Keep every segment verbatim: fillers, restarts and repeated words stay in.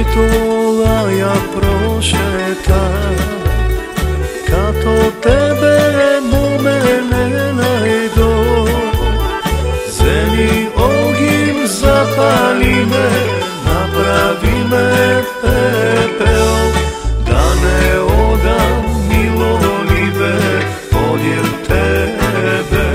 tola ja prošetam, kad od tebe mome ne najdo. Zemi ogim zapali me, napravi me pepeo, da ne odam milolibe odjer tebe.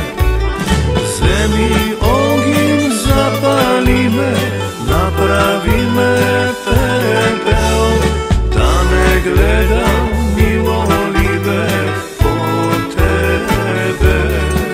Zemi ogim zapali me, napravi me pepeo, da ne gledam milolibe od tebe.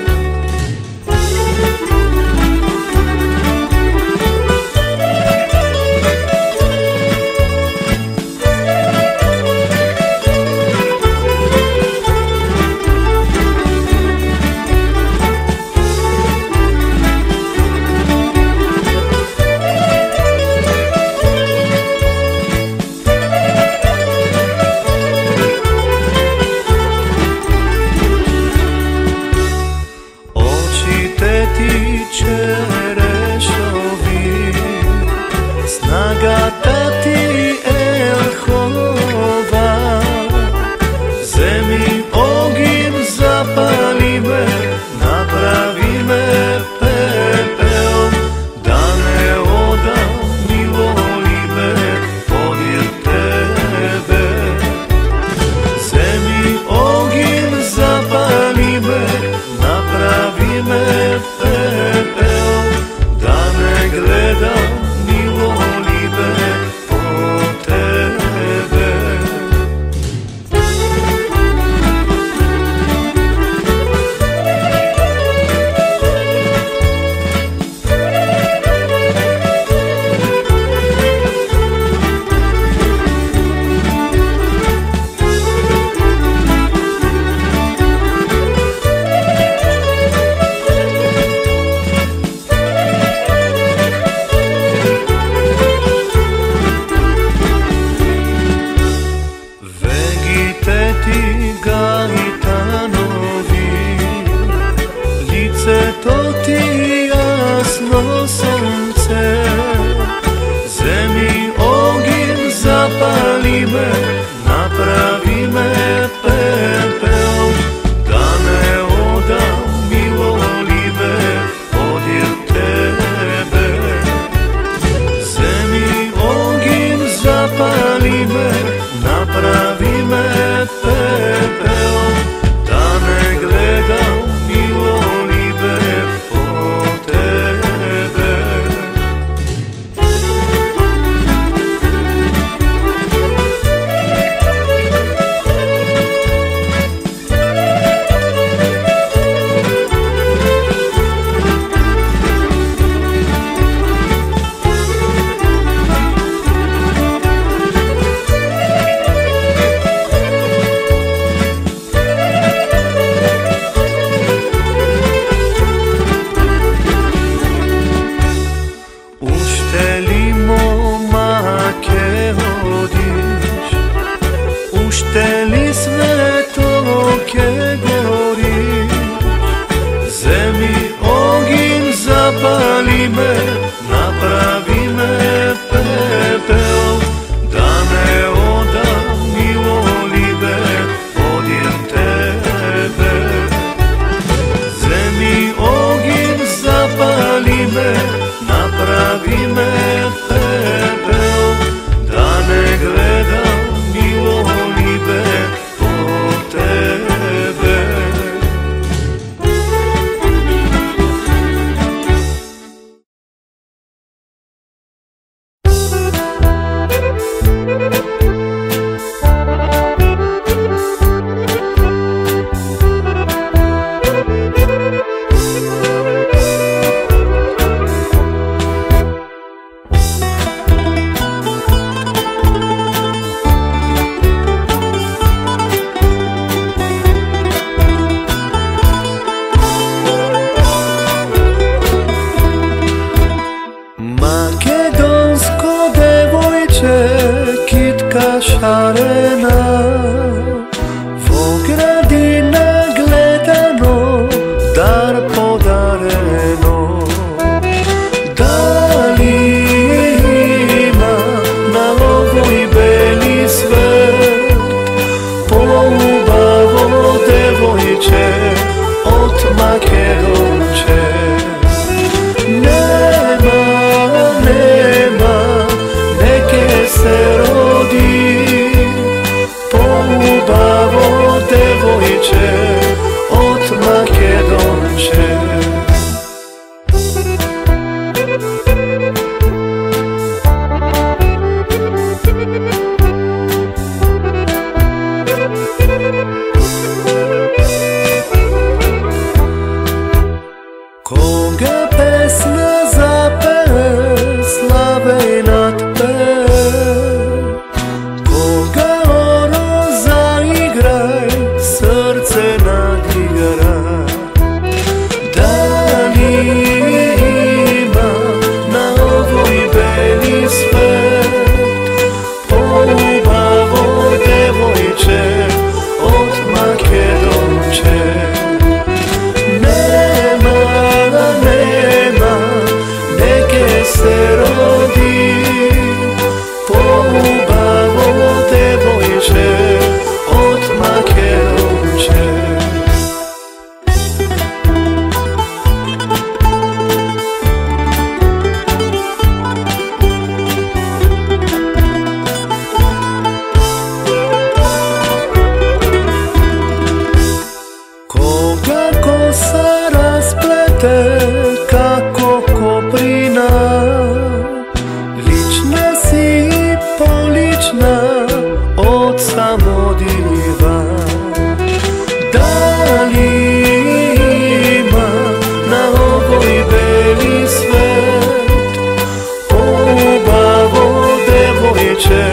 Snaga tati elhova, zemi ogim zapali me, napravi me pepeo, da ne odam milolibe odjer tebe. Zemi ogim zapali me, napravi me pepeo, da ne gledam milolibe od tebe. To ti jasno sunce, zemi ogim zapali me, napravi me pepeo, da ne odam milolibe odjer tebe. Zemi ogim zapali me, napravi me pepeo, da ne gledam milolibe od tebe. Ušteli sve toke goriš, zemi ogim zapali me, napravi me pepeo, da ne odam milolibe odjer tebe. Zemi ogim zapali me, napravi me pepeo, da ne gledam milolibe od tebe. Makedonsko devojče, kitka šarena, vo gradina gledano, dar podareno. Da li ima na vječna od samodiva. Da li ima na ovoj beli svet, o babo devojče,